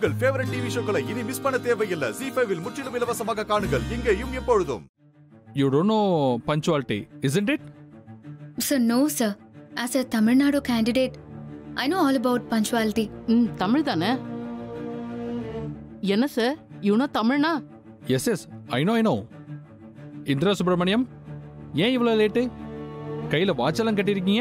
உங்கள் favourite TV ஷோக்களை இனி miss பண்ண தேவையில்லை. ZEE5 இல் முற்றிலும் இலவசமாக காணுங்கள். இங்கேயும் எப்பொழுதும். You don't know punctuality, isn't it? Sir, no sir. As a Tamil Nadu candidate, I know all about punctuality. Tamil தானே? என்ன சார்? You know தமிழ்னா? Yes, I know. Indira Subramaniam, ஏன் இவ்வளவு லேட்டு? கையில வாட்ச் எல்லாம் கட்டிருக்கீங்க.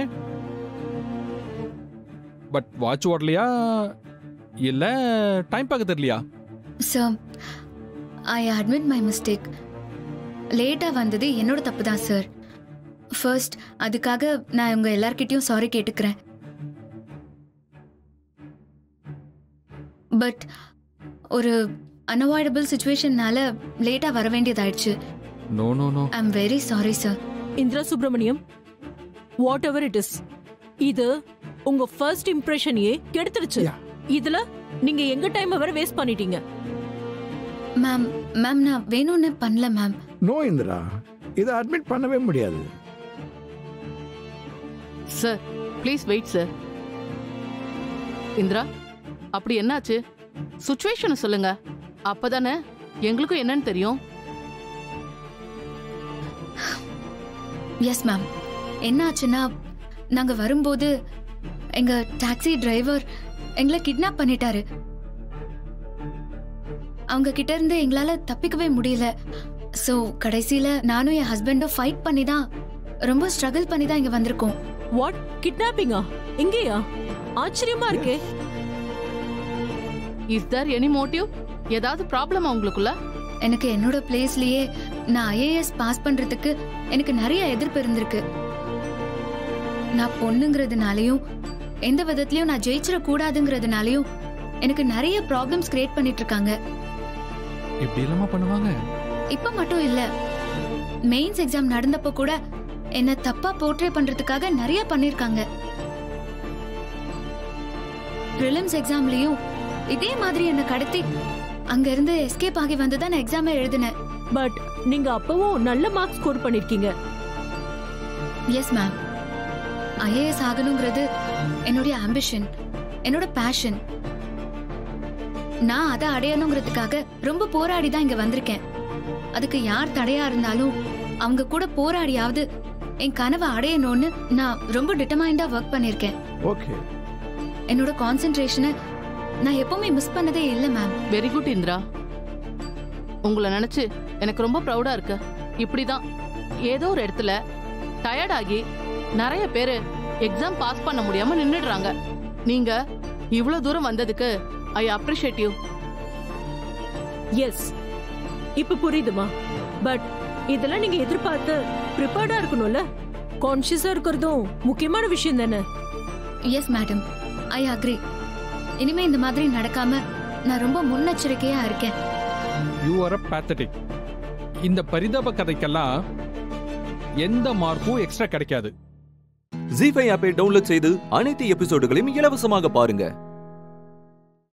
பட் வாட்ச் ஓடலையா இல்ல டைம் பார்க்க தெரியலையா? Sir, I admit my mistake. லேட்டா வந்தது என்னோட தப்பு தான் சார். ஃபர்ஸ்ட் அதுக்காக நான் உங்க எல்லார்கிட்டயும் சாரி கேட்டுக்கிறேன். பட் ஒரு அன்அவாய்டபிள் சிச்சுவேஷன்னால லேட்டா வர வேண்டியதாயிடுச்சு. No I am very sorry sir. Indira Subramaniam, whatever it is, இது உங்க ஃபர்ஸ்ட் இம்ப்ரெஷனையே கெடுத்துருச்சு. இதுல நீங்க எங்க டைம் வர வேஸ்ட் பண்ணிட்டீங்க. மேம் நான் வேணும்னு பண்ணல மேம். நோ இந்திரா, இதை அட்மிட் பண்ணவே முடியாது. Sir please wait sir. Indira, அப்படி என்னாச்சு? சிச்சுவேஷனை சொல்லுங்க, அப்பதானே எங்களுக்கும் என்னன்னு தெரியும். எஸ் மேம், என்ன ஆச்சுன்னா நாங்க வரும்போது எங்க டாக்ஸி டிரைவர் எங்களை கிட்னாப் பண்ணிட்டாரு. அவங்க கிட்ட இருந்து எங்களால தப்பிக்கவே முடியல. சோ கடைசியில நானும் என் ஹஸ்பண்டும் ஃபைட் பண்ணி தான், ரொம்ப ஸ்ட்ரகிள் பண்ணி தான் இங்க வந்திருக்கோம். வாட், கிட்னாப்பிங்கா? எங்கேயா? ஆச்சரியமா இருக்கே. Is there any motive? ஏதாவது ப்ராப்ளமா உங்களுக்குள்ள? எனக்கு என்னோட பிளேஸ்லயே நான் IAS பாஸ் பண்றதுக்கு எனக்கு நிறைய எதிர்ப்பு இருந்திருக்கு. நான் பொண்ணுங்கிறதுனாலயும் எந்த விதத்திலயும் நான் ஜெயிச்சிட கூடாதுங்கிறதுனாலயும் எனக்கு நிறைய ப்ராப்ளம்ஸ் கிரியேட் பண்ணிட்டு இருக்காங்க. இப்படி எல்லாமா பண்ணுவாங்க? இப்ப மட்டும் இல்ல, மெயின்ஸ் எக்ஸாம் நடந்தப்போ கூட என்ன தப்பா போர்ட்ரே பண்றதுக்காக நிறைய பண்ணிருக்காங்க. பிரிலிம்ஸ் எக்ஸாம்லயும் இதே மாதிரி என்ன கடத்தி அங்க இருந்து எஸ்கேப் ஆகி வந்துதான் நான் எக்ஸாம் எழுதினேன். பட் நீங்க அப்பவும் நல்ல மார்க்ஸ் ஸ்கோர் பண்ணிருக்கீங்க. எஸ் மேம், IAS ஆகணுங்கிறது என்னுடைய ஆம்பிஷன், என்னோட பேஷன். நான் அதை அடையணுங்கிறதுக்காக ரொம்ப போராடி தான் இங்க வந்திருக்கேன். அதுக்கு யார் தடையா இருந்தாலும் அவங்க கூட போராடியாவது என் கனவை அடையணும்னு நான் ரொம்ப டிட்டர்மைண்டா ஒர்க் பண்ணிருக்கேன். ஓகே, என்னோட கான்சென்ட்ரேஷனை நான் எப்பவுமே மிஸ் பண்ணதே இல்லை மேம். வெரி குட் இந்திரா, உங்களை நினைச்சு எனக்கு ரொம்ப ப்ரௌடா இருக்கு. இப்படிதான் ஏதோ ஒரு இடத்துல டயர்ட் ஆகி நிறைய பேரு எக்ஸாம் பாஸ் பண்ண முடியாம நின்னுடுறாங்க. நீங்க இவ்வளவு தூரம் வந்ததுக்கு ஐ அப்ரிஷியேட் யூ. எஸ், இப்ப புரியுதுமா. பட் இதெல்லாம் நீங்க எதிர்பார்த்து ப்ரிப்பேர்டா இருக்கணும்ல. கான்ஷியஸா இருக்கிறதும் முக்கியமான விஷயம் தானே. Yes madam, I agree. இனிமே இந்த மாதிரி நடக்காம நான் ரொம்ப முன்னெச்சரிக்கையா இருக்கேன். You are pathetic. இந்த பரிதாப கதைக்கெல்லாம் எந்த மார்க்கும் எக்ஸ்ட்ரா கிடைக்காது. ZEE5 ஆப்பை டவுன்லோட் செய்து அனைத்து எபிசோடுகளையும் இலவசமாக பாருங்க.